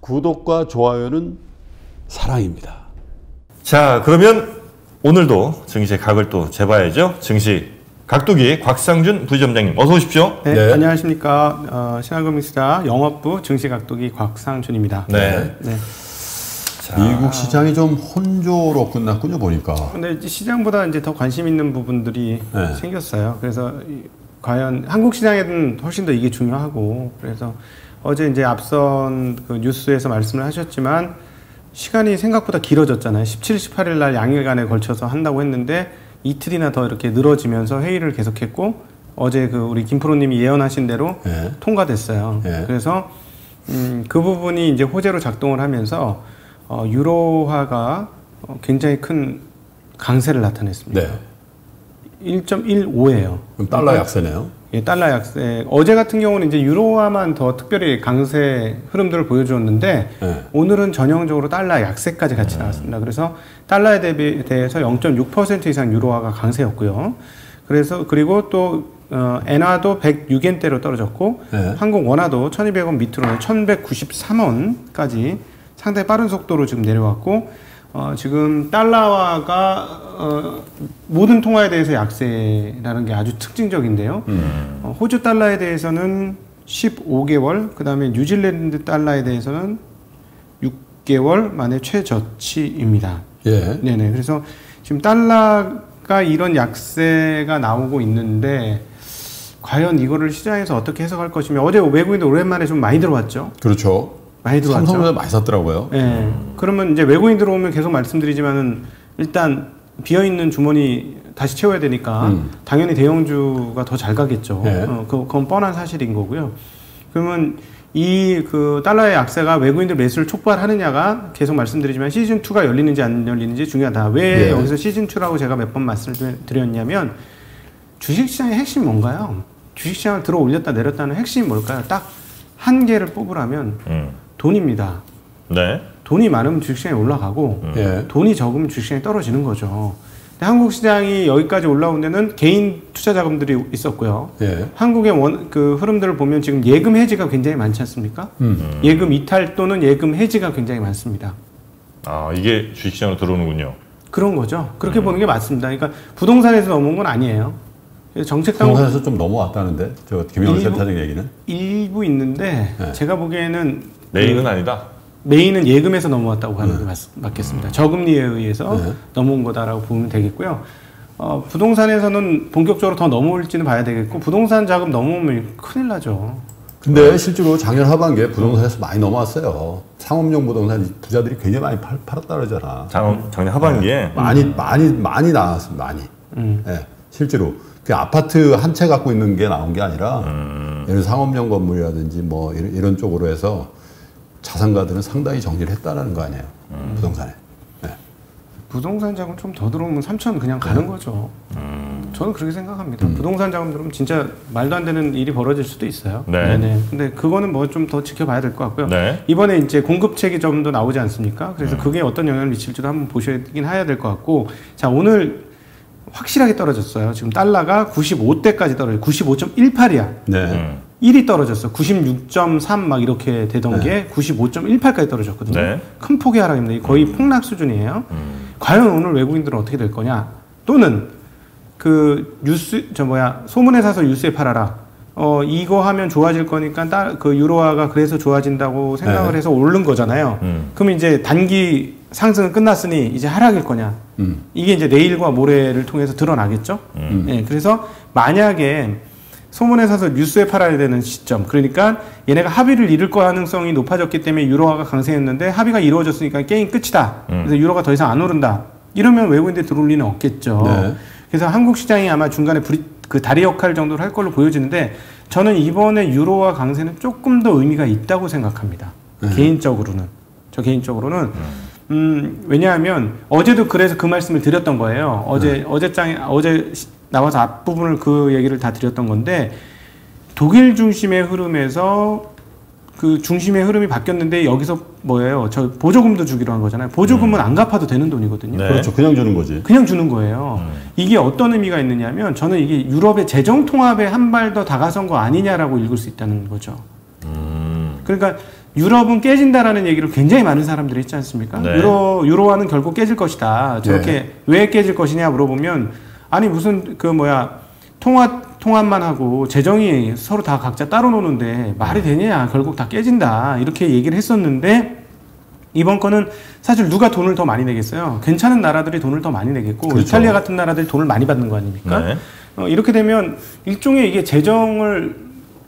구독과 좋아요는 사랑입니다. 자, 그러면 오늘도 증시의 각을 또 재봐야죠. 증시 각도기 곽상준 부지점장님 어서 오십시오. 네, 네. 안녕하십니까. 신한금융투자 영업부 증시각도기 곽상준입니다. 네. 네. 자, 미국 시장이 좀 혼조로 끝났군요, 보니까. 근데 시장보다 이제 더 관심 있는 부분들이 생겼어요. 그래서 과연 한국 시장에는 훨씬 더 이게 중요하고, 그래서 어제 이제 앞선 그 뉴스에서 말씀을 하셨지만 시간이 생각보다 길어졌잖아요. 17, 18일 날 양일간에 걸쳐서 한다고 했는데 이틀이나 더 이렇게 늘어지면서 회의를 계속했고, 어제 그 우리 김프로님이 예언하신 대로 통과됐어요. 그래서 그 부분이 이제 호재로 작동을 하면서 유로화가 굉장히 큰 강세를 나타냈습니다. 네. 1.15예요. 그럼 달러 약세네요. 예, 달러 약세. 어제 같은 경우는 이제 유로화만 더 특별히 강세 흐름들을 보여주었는데 오늘은 전형적으로 달러 약세까지 같이 나왔습니다. 그래서 달러에 대해서 0.6% 이상 유로화가 강세였고요. 그래서 그리고 또 엔화도 106엔대로 떨어졌고 한국 원화도 1,200원 밑으로는 1,193원까지 상당히 빠른 속도로 지금 내려왔고 지금 달러화가 모든 통화에 대해서 약세라는 게 아주 특징적인데요. 호주 달러에 대해서는 15개월, 그 다음에 뉴질랜드 달러에 대해서는 6개월 만에 최저치입니다. 예. 네네. 그래서 지금 달러가 이런 약세가 나오고 있는데 과연 이거를 시장에서 어떻게 해석할 것이며, 어제 외국인들 오랜만에 좀 많이 들어왔죠. 그렇죠. 많이 들어왔죠. 삼성전자 많이 샀더라고요. 네. 그러면 이제 외국인 들어오면 계속 말씀드리지만은 일단 비어있는 주머니 다시 채워야 되니까 당연히 대형주가 더 잘 가겠죠. 그건 뻔한 사실인 거고요. 그러면 이 그 달러의 약세가 외국인들 매수를 촉발하느냐가 계속 말씀드리지만 시즌2가 열리는지 안 열리는지 중요하다. 왜 여기서 시즌2라고 제가 몇 번 말씀을 드렸냐면 주식시장의 핵심이 뭔가요? 주식시장을 들어 올렸다 내렸다는 핵심이 뭘까요? 딱 한 개를 뽑으라면 돈입니다. 네. 돈이 많으면 주식시장이 올라가고 돈이 적으면 주식시장이 떨어지는 거죠. 근데 한국 시장이 여기까지 올라온 데는 개인 투자 자금들이 있었고요. 한국의 그 흐름들을 보면 지금 예금 해지가 굉장히 많지 않습니까? 예금 이탈 또는 예금 해지가 굉장히 많습니다. 아, 이게 주식시장으로 들어오는군요. 그런 거죠. 그렇게 보는 게 맞습니다. 그러니까 부동산에서 넘어온 건 아니에요. 정책 당국 부동산에서 좀 넘어왔다는데, 저 김영일 센터장 얘기는? 일부 있는데 제가 보기에는 메인은 아니다. 메인은 예금에서 넘어왔다고 하는 게 맞겠습니다. 저금리에 의해서 넘어온 거다라고 보면 되겠고요. 부동산에서는 본격적으로 더 넘어올지는 봐야 되겠고, 부동산 자금 넘어오면 큰일 나죠. 근데 실제로 작년 하반기에 부동산에서 많이 넘어왔어요. 상업용 부동산 부자들이 굉장히 많이 팔았다 그러잖아. 작년 하반기에 많이 나왔습니다. 많이. 실제로 그 아파트 한 채 갖고 있는 게 나온 게 아니라 예를 상업용 건물이라든지 뭐 이런 쪽으로 해서 자산가들은 상당히 정리를 했다는 거 아니에요. 부동산에. 부동산 자금 좀 더 들어오면 3천 그냥 가는 거죠. 저는 그렇게 생각합니다. 부동산 자금 들어오면 진짜 말도 안 되는 일이 벌어질 수도 있어요. 네네. 근데 그거는 뭐 좀 더 지켜봐야 될 것 같고요. 이번에 이제 공급책이 좀 더 나오지 않습니까? 그래서 그게 어떤 영향을 미칠지도 한번 보셔야긴 해야 될 것 같고, 자, 오늘 확실하게 떨어졌어요. 지금 달러가 95대까지 떨어져요. 95.18이야. 1이 떨어졌어. 96.3 막 이렇게 되던 게 95.18까지 떨어졌거든요. 큰 폭의 하락입니다. 거의 폭락 수준이에요. 과연 오늘 외국인들은 어떻게 될 거냐? 또는 그 뉴스 소문에 사서 뉴스에 팔아라. 이거 하면 좋아질 거니까 그 유로화가 그래서 좋아진다고 생각을 해서 오른 거잖아요. 그럼 이제 단기 상승은 끝났으니 이제 하락일 거냐? 이게 이제 내일과 모레를 통해서 드러나겠죠. 그래서 만약에 소문에 사서 뉴스에 팔아야 되는 시점, 그러니까 얘네가 합의를 이룰 가능성이 높아졌기 때문에 유로화가 강세였는데 합의가 이루어졌으니까 게임 끝이다. 그래서 유로가 더 이상 안 오른다. 이러면 외국인들 들어올 리는 없겠죠. 그래서 한국 시장이 아마 중간에 그 다리 역할 정도를 할 걸로 보여지는데, 저는 이번에 유로화 강세는 조금 더 의미가 있다고 생각합니다. 개인적으로는. 저 개인적으로는. 왜냐하면 어제도 그래서 그 말씀을 드렸던 거예요. 어제 나와서 앞부분을 그 얘기를 다 드렸던 건데, 독일 중심의 흐름에서 그 중심의 흐름이 바뀌었는데 여기서 뭐예요? 저 보조금도 주기로 한 거잖아요. 보조금은 안 갚아도 되는 돈이거든요. 그렇죠. 그냥 주는 거지. 그냥 주는 거예요. 이게 어떤 의미가 있느냐면, 저는 이게 유럽의 재정 통합에 한 발 더 다가선 거 아니냐라고 읽을 수 있다는 거죠. 그러니까 유럽은 깨진다라는 얘기를 굉장히 많은 사람들이 했지 않습니까? 네. 유로화는 결국 깨질 것이다. 저렇게 네. 왜 깨질 것이냐 물어보면 아니 무슨 통합만 하고 재정이 서로 다 각자 따로 노는데 말이 되냐? 결국 다 깨진다. 이렇게 얘기를 했었는데 이번 거는 사실 누가 돈을 더 많이 내겠어요? 괜찮은 나라들이 돈을 더 많이 내겠고 그렇죠. 이탈리아 같은 나라들이 돈을 많이 받는 거 아닙니까? 네. 이렇게 되면 일종의 이게 재정을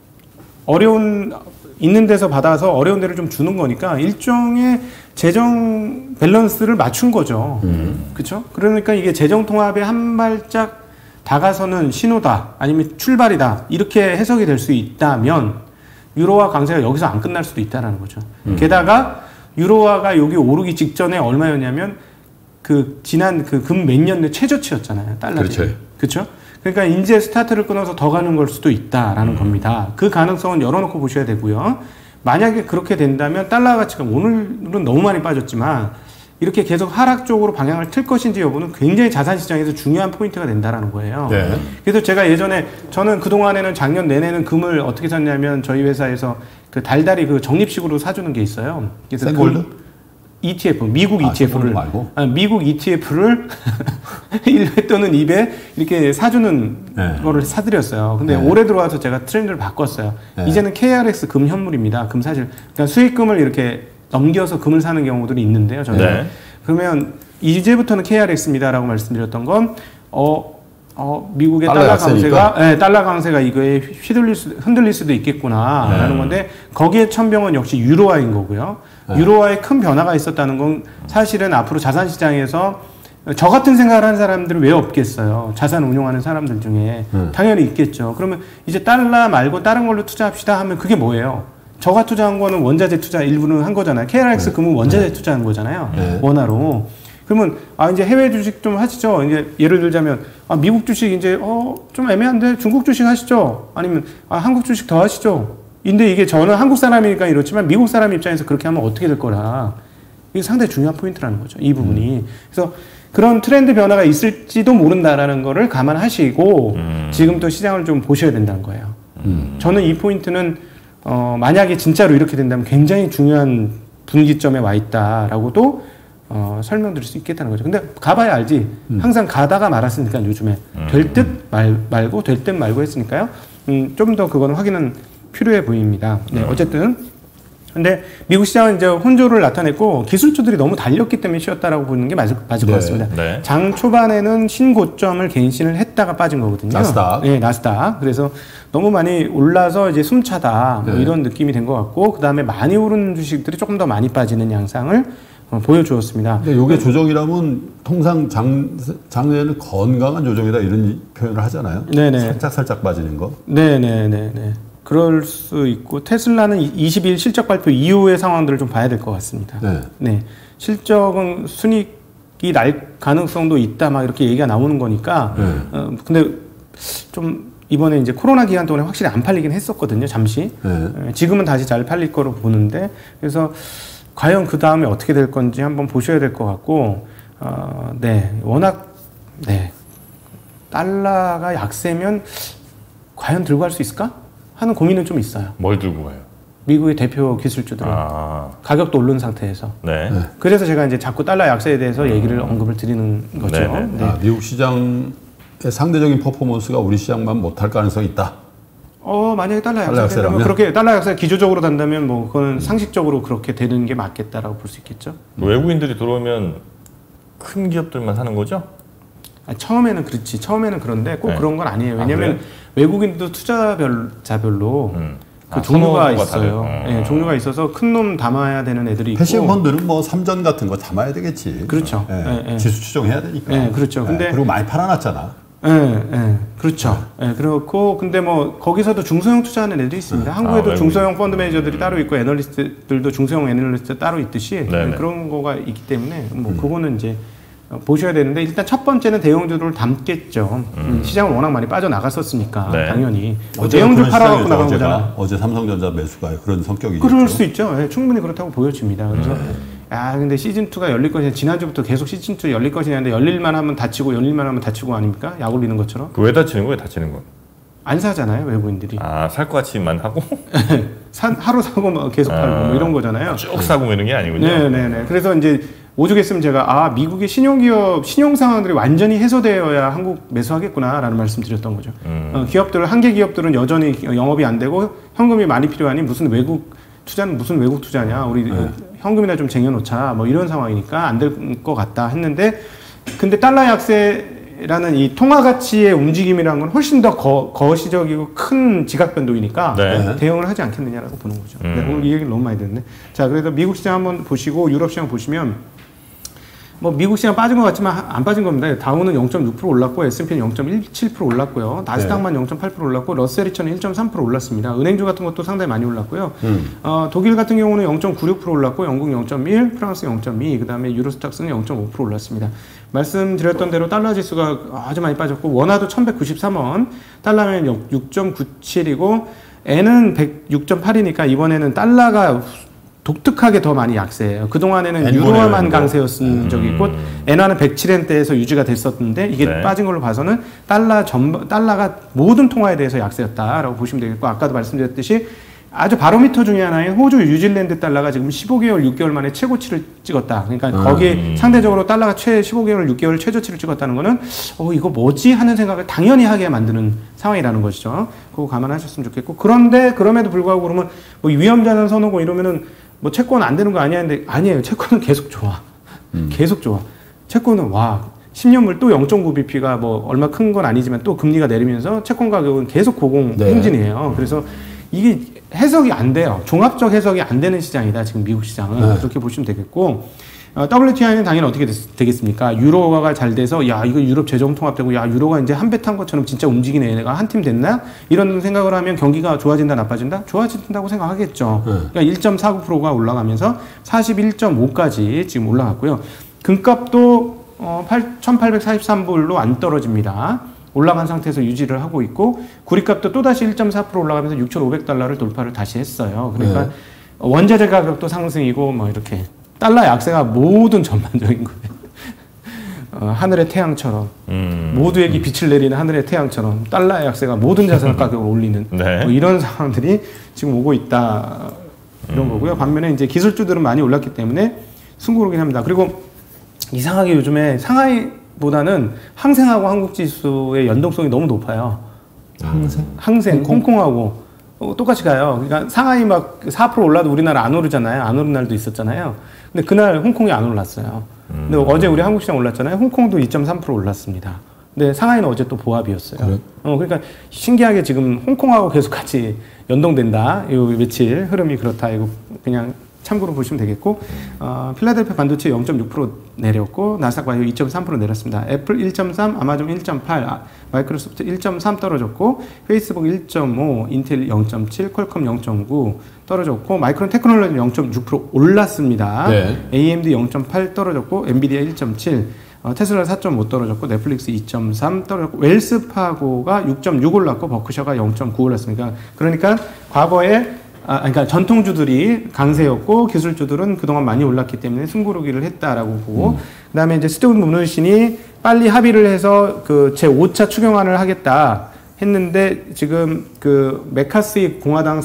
있는 데서 받아서 어려운 데를 좀 주는 거니까 일종의 재정 밸런스를 맞춘 거죠. 그렇죠? 그러니까 이게 재정 통합에 한 발짝 다가서는 신호다 아니면 출발이다 이렇게 해석이 될 수 있다면 유로화 강세가 여기서 안 끝날 수도 있다라는 거죠. 게다가 유로화가 여기 오르기 직전에 얼마였냐면 지난 금 몇 년 내 최저치였잖아요. 달러들이. 그렇죠. 그렇죠? 그러니까 이제 스타트를 끊어서 더 가는 걸 수도 있다라는 겁니다. 그 가능성은 열어놓고 보셔야 되고요. 만약에 그렇게 된다면 달러 가치가 오늘은 너무 많이 빠졌지만 이렇게 계속 하락 쪽으로 방향을 틀 것인지 여부는 굉장히 자산시장에서 중요한 포인트가 된다라는 거예요. 네. 그래서 제가 예전에 저는 그동안에는 작년 내내는 금을 어떻게 샀냐면 저희 회사에서 달달이 적립식으로 사주는 게 있어요. 그래서 생골드? ETF, 미국 ETF를 말고? 미국 ETF를 1회 또는 2배 이렇게 사주는 네. 거를 사드렸어요. 근데 네. 올해 들어와서 제가 트렌드를 바꿨어요. 네. 이제는 KRX 금 현물입니다. 금 사실 그러니까 수익금을 이렇게 넘겨서 금을 사는 경우들이 있는데요. 저는 네. 그러면 이제부터는 KRX입니다라고 말씀드렸던 건 미국의 달러 강세가 이거에 흔들릴 수도 있겠구나라는 건데 거기에 천병은 역시 유로화인 거고요. 유로화에 큰 변화가 있었다는 건 사실은 앞으로 자산시장에서 저 같은 생각을 하는 사람들은 왜 없겠어요. 자산 운용하는 사람들 중에 당연히 있겠죠. 그러면 이제 달러 말고 다른 걸로 투자합시다 하면 그게 뭐예요? 저가 투자한 거는 원자재 투자 일부는 한 거잖아요. KRX 금은 원자재 투자한 거잖아요. 원화로. 그러면 이제 해외 주식 좀 하시죠. 이제 예를 들자면 미국 주식 이제 좀 애매한데 중국 주식 하시죠. 아니면 한국 주식 더 하시죠. 근데 이게 저는 한국 사람이니까 이렇지만 미국 사람 입장에서 그렇게 하면 어떻게 될 거라. 이게 상당히 중요한 포인트라는 거죠. 이 부분이. 그래서 그런 트렌드 변화가 있을지도 모른다라는 거를 감안하시고 지금부터 시장을 좀 보셔야 된다는 거예요. 저는 이 포인트는 만약에 진짜로 이렇게 된다면 굉장히 중요한 분기점에 와 있다라고도 설명드릴 수 있겠다는 거죠. 근데 가봐야 알지. 항상 가다가 말았으니까 요즘에 될 듯 말고 될 듯 말고 했으니까요. 좀 더 그건 확인은 필요해 보입니다. 네, 어쨌든 근데 미국 시장은 이제 혼조를 나타냈고 기술주들이 너무 달렸기 때문에 쉬었다라고 보는 게 맞을 것 같습니다. 네. 장 초반에는 신고점을 갱신을 했다가 빠진 거거든요. 나스닥. 네, 나스닥. 그래서 너무 많이 올라서 이제 숨차다 뭐 이런 느낌이 된 것 같고 그 다음에 많이 오르는 주식들이 조금 더 많이 빠지는 양상을 보여주었습니다. 근데 이게 조정이라면 통상 장외에는 건강한 조정이다 이런 표현을 하잖아요. 네네. 살짝 빠지는 거. 네네네네. 그럴 수 있고 테슬라는 20일 실적 발표 이후의 상황들을 좀 봐야 될 것 같습니다. 네. 네. 실적은 순이익이 날 가능성도 있다 막 이렇게 얘기가 나오는 거니까 근데 좀 이번에 이제 코로나 기간 동안에 확실히 안 팔리긴 했었거든요. 잠시. 지금은 다시 잘 팔릴 거로 보는데 그래서 과연 그 다음에 어떻게 될 건지 한번 보셔야 될 것 같고 워낙 달러가 약세면 과연 들고 갈 수 있을까? 하는 고민은 좀 있어요. 뭘 들고 가요? 미국의 대표 기술주들은 가격도 오른 상태에서. 네. 그래서 제가 이제 자꾸 달러 약세에 대해서 얘기를 언급을 드리는 거죠. 네. 미국 시장의 상대적인 퍼포먼스가 우리 시장만 못할 가능성이 있다. 만약에 달러 약세라면 그렇게 달러 약세 기조적으로 단다면 뭐 그건 상식적으로 그렇게 되는 게 맞겠다라고 볼 수 있겠죠. 외국인들이 들어오면 큰 기업들만 사는 거죠? 처음에는 그렇지. 처음에는 그런데 꼭 그런 건 아니에요. 왜냐하면 외국인도 투자자별로 그 종류가 있어요. 네, 종류가 있어서 큰 놈 담아야 되는 애들이 있고. 패시브 펀드는 뭐 삼전 같은 거 담아야 되겠지. 그렇죠. 지수 추정해야 되니까. 네, 그렇죠. 근데 그리고 많이 팔아놨잖아. 그렇죠. 그렇고 근데 뭐 거기서도 중소형 투자하는 애들이 있습니다. 한국에도 중소형 펀드 매니저들이 따로 있고 애널리스트들도 중소형 애널리스트 따로 있듯이 그런 거가 있기 때문에 뭐 그거는 이제 보셔야 되는데 일단 첫 번째는 대형주를 담겠죠. 시장은 워낙 많이 빠져나갔었으니까 당연히 대형주 팔아갖고 나간 거잖아. 어제 삼성전자 매수가 그런 성격이죠. 그럴 수 있죠. 충분히 그렇다고 보여집니다. 그래서 근데 시즌2가 열릴 것이냐 지난주부터 계속 시즌2 열릴 것이냐 근데 열릴만 하면 다치고 열릴만 하면 다치고 아닙니까? 약 올리는 것처럼. 왜 다치는 거예요? 다치는 건? 안 사잖아요 외국인들이. 살 것 같이만 하고? 하루 사고 계속 팔고 뭐 이런 거잖아요. 쭉 사고 이런 게 아니군요. 네네네. 그래서 이제 오죽했으면 제가 미국의 신용기업 신용 상황들이 완전히 해소되어야 한국 매수하겠구나라는 말씀드렸던 거죠. 기업들 한계 기업들은 여전히 영업이 안 되고 현금이 많이 필요하니 무슨 외국 투자는 무슨 외국 투자냐, 우리 현금이나 좀 쟁여놓자 뭐 이런 상황이니까 안 될 것 같다 했는데, 근데 달러 약세라는 이 통화 가치의 움직임이라는 건 훨씬 더 거시적이고 큰 지각 변동이니까 네. 대응을 하지 않겠느냐라고 보는 거죠. 네, 오늘 이 얘기를 너무 많이 듣네. 자, 그래서 미국 시장 한번 보시고 유럽 시장 보시면. 뭐 미국 시장 빠진 것 같지만 안 빠진 겁니다. 다우는 0.6% 올랐고 S&P는 0.17% 올랐고요. 나스닥만 0.8% 올랐고 러셀 2000은 1.3% 올랐습니다. 은행주 같은 것도 상당히 많이 올랐고요. 독일 같은 경우는 0.96% 올랐고 영국 0.1, 프랑스 0.2, 그다음에 유로스탁스는 0.5% 올랐습니다. 말씀드렸던 대로 달러 지수가 아주 많이 빠졌고 원화도 1193원, 달러면 6.97이고 엔은 106.8이니까 이번에는 달러가 독특하게 더 많이 약세예요. 그동안에는 유로화만 강세였은 적이 있고 엔화는 107엔대에서 유지가 됐었는데 이게 네. 빠진 걸로 봐서는 달러가 모든 통화에 대해서 약세였다라고 보시면 되겠고, 아까도 말씀드렸듯이 아주 바로미터 중에 하나인 호주 뉴질랜드 달러가 지금 15개월 6개월 만에 최고치를 찍었다. 그러니까 거기에 상대적으로 달러가 15개월 6개월 최저치를 찍었다는 거는 이거 뭐지 하는 생각을 당연히 하게 만드는 상황이라는 것이죠. 그거 감안하셨으면 좋겠고, 그런데 그럼에도 불구하고 그러면 뭐 위험자산 선호고 이러면은 뭐 채권 안 되는 거 아니야? 근데 아니에요. 채권은 계속 좋아. 계속 좋아. 채권은 10년물 또 0.9bp가 뭐 얼마 큰 건 아니지만 또 금리가 내리면서 채권 가격은 계속 고공행진이에요. 그래서 이게 해석이 안 돼요. 종합적 해석이 안 되는 시장이다. 지금 미국 시장은. 그렇게 보시면 되겠고, WTI는 당연히 어떻게 되겠습니까? 유로화가 잘 돼서 이거 유럽 재정 통합되고 유로가 이제 한 배 탄 것처럼 진짜 움직이네, 내가 한 팀 됐나? 이런 생각을 하면 경기가 좋아진다 나빠진다? 좋아진다고 생각하겠죠. 그러니까 1.49%가 올라가면서 41.5까지 지금 올라갔고요. 금값도 1843불로 안 떨어집니다. 올라간 상태에서 유지를 하고 있고, 구리값도 또다시 1.4% 올라가면서 6,500달러를 돌파를 다시 했어요. 그러니까 원자재 가격도 상승이고 뭐 이렇게 달러 약세가 모든 전반적인 거예요. 하늘의 태양처럼 모두에게 빛을 내리는 하늘의 태양처럼 달러의 약세가 모든 자산 가격을 올리는 네. 뭐 이런 상황들이 지금 오고 있다, 이런 거고요. 반면에 이제 기술주들은 많이 올랐기 때문에 승부르긴 합니다. 그리고 이상하게 요즘에 상하이보다는 항생하고 한국지수의 연동성이 너무 높아요. 항생 홍콩하고 똑같이 가요. 그러니까 상하이 막 4% 올라도 우리나라 안 오르잖아요. 안 오른 날도 있었잖아요. 근데 그날 홍콩이 안 올랐어요. 근데 어제 우리 한국 시장 올랐잖아요. 홍콩도 2.3% 올랐습니다. 근데 상하이는 어제 또 보합이었어요. 그래? 그러니까 신기하게 지금 홍콩하고 계속 같이 연동된다. 이 며칠 흐름이 그렇다. 이거 그냥 참고로 보시면 되겠고, 필라델피아 반도체 0.6% 내렸고, 나스닥 바이오 2.3% 내렸습니다. 애플 1.3, 아마존 1.8, 마이크로소프트 1.3 떨어졌고, 페이스북 1.5, 인텔 0.7, 퀄컴 0.9 떨어졌고, 마이크론 테크놀로지 0.6% 올랐습니다. 네. AMD 0.8 떨어졌고, 엔비디아 1.7, 테슬라 4.5 떨어졌고, 넷플릭스 2.3 떨어졌고, 웰스파고가 6.6 올랐고, 버크셔가 0.9 올랐습니다. 그러니까 과거에 그러니까 전통주들이 강세였고 기술주들은 그동안 많이 올랐기 때문에 승부르기를 했다라고 보고, 그다음에 이제 스티븐 무누신이 빨리 합의를 해서 그 제5차 추경안을 하겠다 했는데, 지금 그 메카시 공화당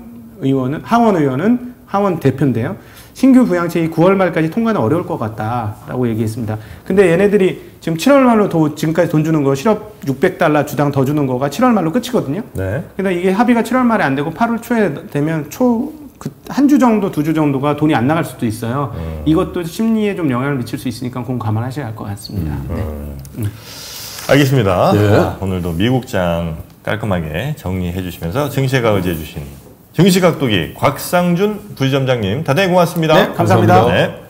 하원 대표인데요. 신규 부양책이 9월 말까지 통과는 어려울 것 같다라고 얘기했습니다. 근데 얘네들이 지금 7월 말로 지금까지 돈 주는 거 실업 600달러 주당 더 주는 거가 7월 말로 끝이거든요. 네. 근데 이게 합의가 7월 말에 안 되고 8월 초에 되면 한 주 정도, 2주 정도가 돈이 안 나갈 수도 있어요. 이것도 심리에 좀 영향을 미칠 수 있으니까 그건 감안하셔야 할 것 같습니다. 네. 알겠습니다. 네. 오늘도 미국장 깔끔하게 정리해 주시면서 증시가 의지해 주신 증시각도기 곽상준 부지점장님, 대단히 고맙습니다. 네, 감사합니다. 네.